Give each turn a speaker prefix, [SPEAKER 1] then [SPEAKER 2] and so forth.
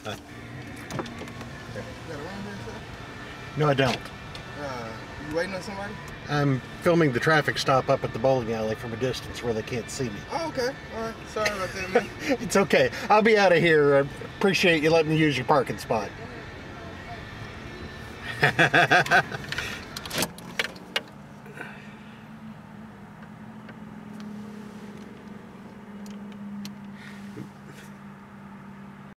[SPEAKER 1] got a room here, sir?
[SPEAKER 2] No, I don't.
[SPEAKER 1] You waiting on somebody?
[SPEAKER 2] I'm filming the traffic stop up at the bowling alley from a distance where they can't see me.
[SPEAKER 1] Oh, okay. All right. Sorry about that, man.
[SPEAKER 2] It's okay. I'll be out of here. I appreciate you letting me use your parking spot.